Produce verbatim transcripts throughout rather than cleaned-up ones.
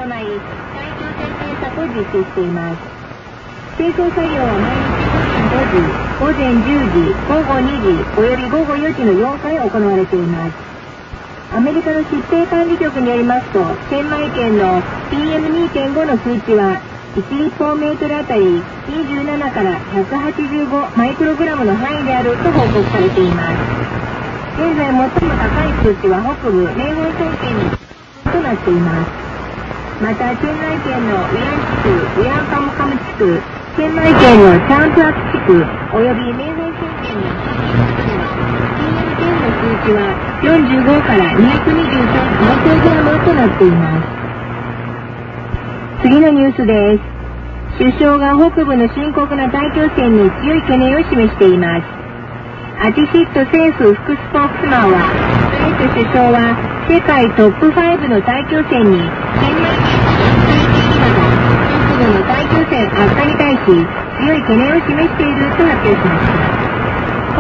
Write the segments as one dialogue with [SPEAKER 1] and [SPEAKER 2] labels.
[SPEAKER 1] 行い、対空戦偵察を実施しています。清掃作業は毎日ごじ、ごぜんじゅうじ、ごごにじおよびごごよじのよんかい行われています。アメリカの疾病管理局によりますと、チェンマイ県の ピーエムにてんご の数値はいち立方メートルあたりにじゅうななからひゃくはちじゅうごマイクログラムの範囲であると報告されています。現在最も高い数値は北部名本村県にとなっています。また、チェンマイ県のウィアン地区、ウィアンカムカム地区、チェンマイ県のチャンプアク地区および名本村県の ピーエムじゅう の数値はよんじゅうごからにひゃくにじゅうさんマイクログラムとなっています。次のニュースです。首相が北部の深刻な大気汚染に強い懸念を示しています。アティシット政府副スポークスマンは、トライト首相は世界トップファイブの大気汚染に、チェンマイ県の北部の大気汚染悪化に対し、強い懸念を示していると発表しました。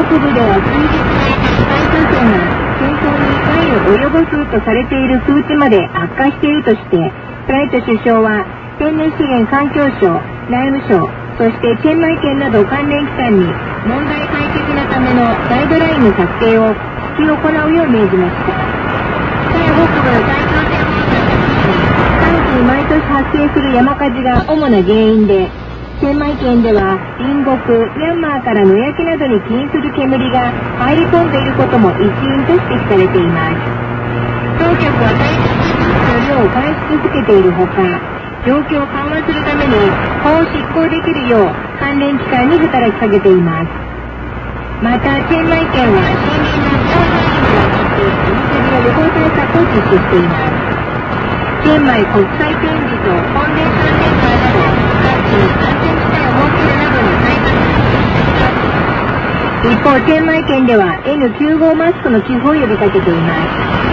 [SPEAKER 1] 北部では数日前、大気汚染が健康に害を及ぼすとされている数値まで悪化しているとして、トライト首相は天然資源環境省、内務省、そしてチェンマイ県など関連機関に問題解決のためのガイドラインの策定を引き行うよう命じました。北や北部の大気汚染問題は寒気に毎年発生する山火事が主な原因で、チェンマイ県では隣国ミャンマーから野焼きなどに起因する煙が入り込んでいることも一因と指摘されています。当局は大気汚染の量を監視続けているほか、状況を緩和するために法を執行できるよう関連機関に働きかけています。また、チェンマイ県は森林の広範囲にわたって水の予防対策を実施しています。チェンマイ国際展示と本殿関連会など各地に安全地帯を設けるなどの対策を実施しています。一方、チェンマイ県では エヌきゅうじゅうご マスクの寄付を呼びかけています。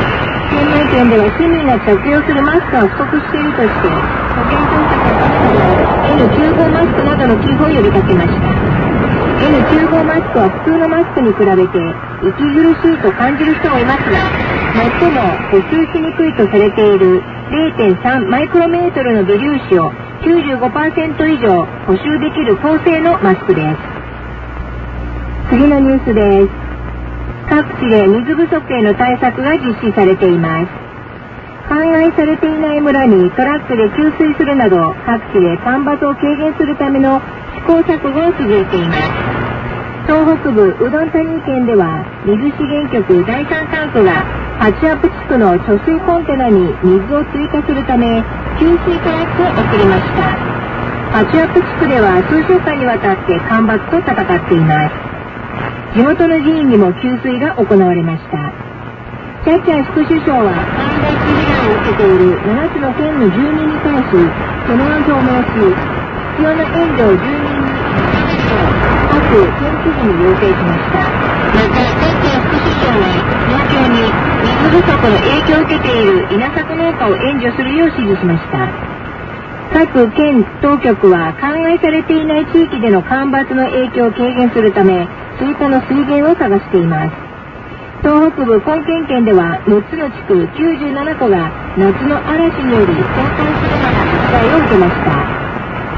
[SPEAKER 1] チェンマイ県では市民が着用するマスクが不足しているとして、保健当局は エヌきゅうじゅうご マスクなどの寄付を呼びかけました。エヌきゅうじゅうご マスクは普通のマスクに比べて息苦しいと感じる人もいますが、最も補修しにくいとされている れいてんさん マイクロメートルの微粒子を きゅうじゅうごパーセント 以上補修できる高性能マスクです。次のニュースです。各地で水不足への対策が実施されています。灌漑されていない村にトラックで給水するなど、各地で干ばつを軽減するための試行錯誤を続けています。東北部うどん谷県では、水資源局だいさんタンクがハチアプ地区の貯水コンテナに水を追加するため、給水トラックを送りました。ハチアプ地区では数週間にわたって干ばつと戦っています。地元の寺院にも給水が行われました。チャチャ副首相は干ばつ被害を受けているななつの県の住民に対し懸念を表明し、必要な援助を住民に各県知事に要請しました。また、チャチャ副首相は農協に水不足の影響を受けている稲作農家を援助するよう指示しました。各県当局は灌漑されていない地域での干ばつの影響を軽減するため、追加の水源を探しています。東北部根県県ではむっつの地区きゅうじゅうななこが夏の嵐により倒壊するなど被害を受けました。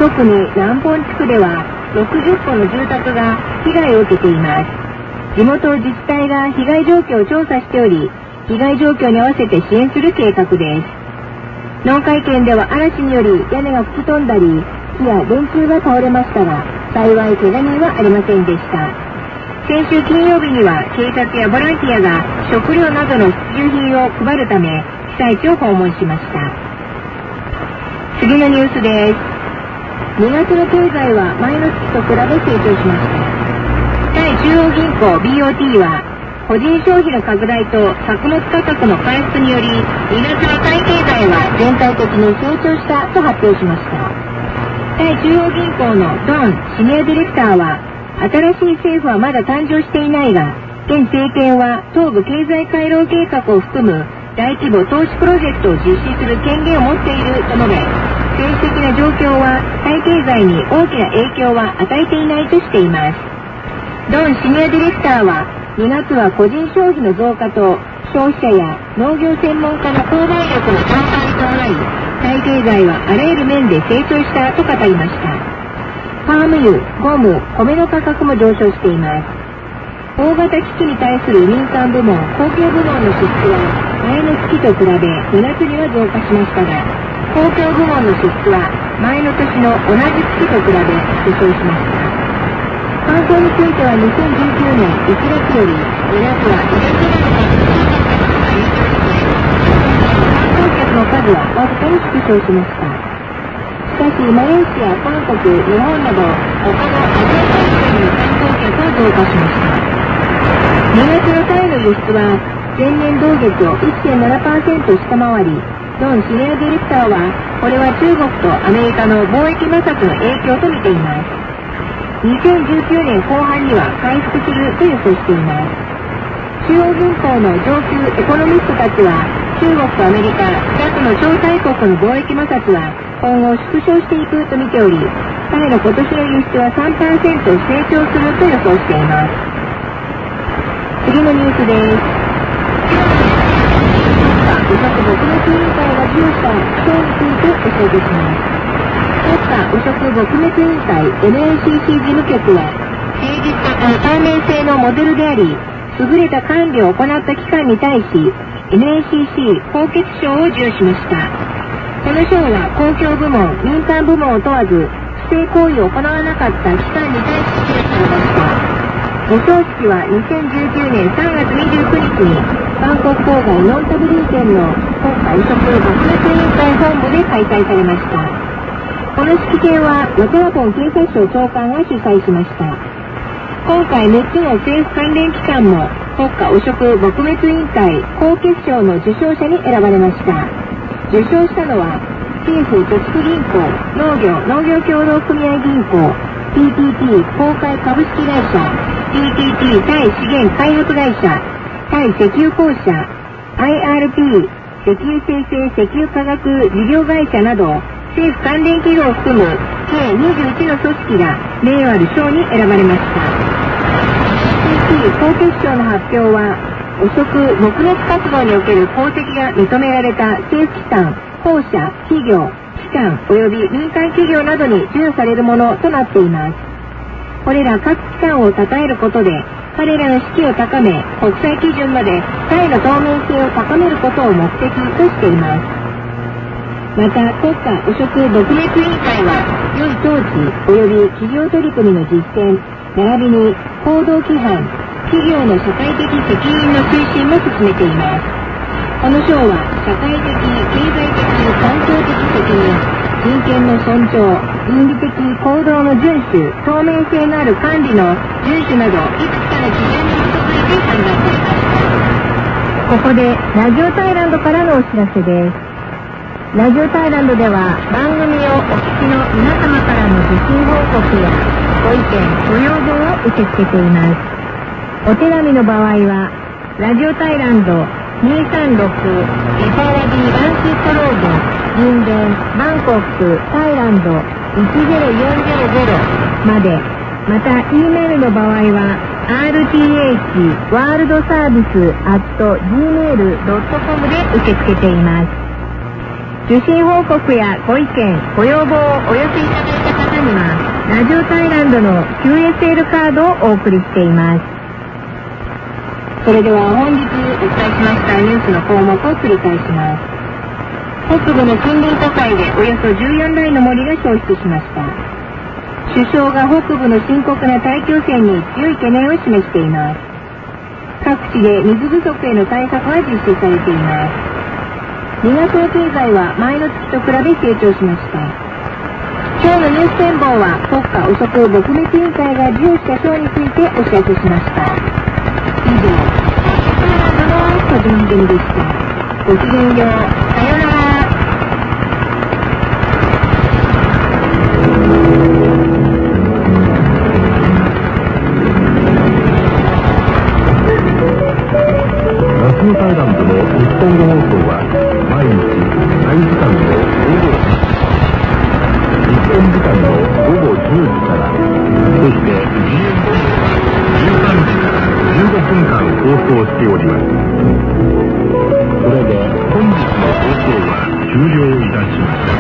[SPEAKER 1] 特に南本地区ではろくじゅっこの住宅が被害を受けています。地元自治体が被害状況を調査しており、被害状況に合わせて支援する計画です。農海県では嵐により屋根が吹き飛んだり、木や電柱が倒れましたが、幸い怪我人はありませんでした。先週金曜日には警察やボランティアが食料などの必需品を配るため被災地を訪問しました。次のニュースです。にがつの経済は前の月と比べ成長しました。タイ中央銀行 ビーオーティー は個人消費の拡大と作物価格の回復によりにがつのタイ経済は全体的に成長したと発表しました。タイ中央銀行のドンシニアディレクターは、新しい政府はまだ誕生していないが、現政権は東部経済回廊計画を含む大規模投資プロジェクトを実施する権限を持っていると述べ、政治的な状況はタイ経済に大きな影響は与えていないとしています。ドンシニアディレクターは、にがつは個人消費の増加と消費者や農業専門家の購買力の増加に伴い、タイ際経済はあらゆる面で成長したと語りました。パーム油、ゴム、米の価格も上昇しています。大型機器に対する民間部門、公共部門の支出は前の月と比べにがつには増加しましたが、公共部門の支出は前の年の同じ月と比べ縮小しました。観光についてはにせんじゅうきゅうねんいちがつより予約は予約が観光客の数はわずかに縮小しました。しかしマレーシア、韓国、日本など他のアジア大陸の観光客は増加しました。にがつのタイの輸出は前年同月を いってんななパーセント 下回り、ドン・シネアディレクターはこれは中国とアメリカの貿易摩擦の影響と見ています。にせんじゅうきゅうねんこう半には回復すると予想しています。中央銀行の上級エコノミストたちは中国とアメリカふたつの超大国の貿易摩擦は今後縮小していくと見ており、タイの今年の輸出は さんパーセント 成長すると予想しています。次のニュースです。国家汚職撲滅委員会が授与した賞についてお伝えします。国家汚職撲滅委員会 エヌエーシーシー 事務局は誠実か透明性のモデルであり、優れた管理を行った機関に対し エヌエーシーシー 高潔賞を授与しました。この賞は公共部門、民間部門を問わず不正行為を行わなかった機関に対し授与されました。授賞式はにせんじゅうきゅうねんさんがつにじゅうくにちにバンコク郊外ノンタブリン県の国家汚職撲滅委員会本部で開催されました。この式典はヨトラポン警察庁長官が主催しました。今回むっつの政府関連機関も国家汚職撲滅委員会高潔賞の受賞者に選ばれました。受賞したのは政府貯蓄銀行、農業農業協同組合銀行、ピーティーティー 公開株式会社、ピーティーティー タイ資源開発会社、タイ石油公社、アイアールピー 石油生成石油化学事業会社など政府関連企業を含む計にじゅういちの組織が名誉ある賞に選ばれました。ピーティーティー 高潔賞の発表は汚職撲滅活動における功績が認められた政府機関、公社、企業、機関及び民間企業などに授与されるものとなっています。これら各機関を称えることで彼らの士気を高め、国際基準までタイの透明性を高めることを目的としています。また国家汚職撲滅委員会は良い統治及び企業取り組みの実践並びに行動規範、企業の社会的責任の推進も進めています。この賞は社会的、経済的、環境的責任、人権の尊重、倫理的行動の遵守、透明性のある管理の遵守などいくつかの基準に基づいて判断されました。ここでラジオタイランドからのお知らせです。ラジオタイランドでは番組をお聞きの皆様からの受信報告やご意見、ご要望を受け付けています。お手紙の場合はラジオタイランドにさんろくエサラビーランシットロード人田バンコクタイランドいちぜろよんぜろぜろまで、また E メールの場合は アールティーエイチ ワールドサービス アット ジーメール ドットコム で受け付けています。受信報告やご意見、ご要望をお寄せいただいた方にはラジオタイランドの キューエスエル カードをお送りしています。それでは本日お伝えしましたニュースの項目を繰り返します。北部の森林火災でおよそじゅうよんだいの森が焼失しました。首相が北部の深刻な大気汚染に強い懸念を示しています。各地で水不足への対策が実施されています。にがつの経済は前の月と比べ成長しました。今日のニュース展望は国家汚職撲滅委員会が授与した賞についてお知らせしました。以上、タイランドの番組でした。ごきげんよう、さようなら。
[SPEAKER 2] ラジオタイランドの日本語放送は毎日タイ時間の午後いちじ、日本時間の午後じゅうじから、そして ジーエムティー はじゅうさんじからじゅうごふんかん放送しております。それで本日の放送は終了いたしました。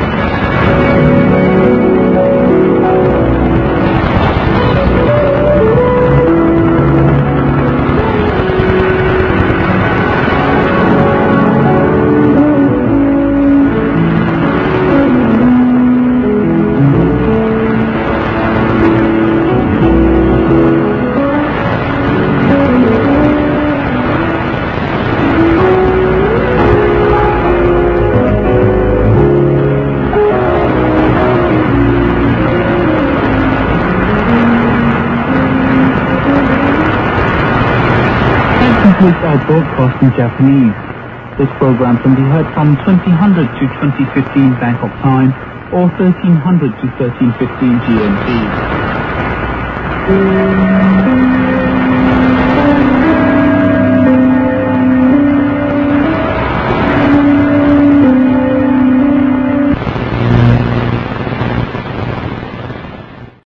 [SPEAKER 3] Concludes our broadcast in Japanese. This program can be heard from twenty hundred to twenty fifteen Bangkok time or thirteen hundred to thirteen fifteen G M T.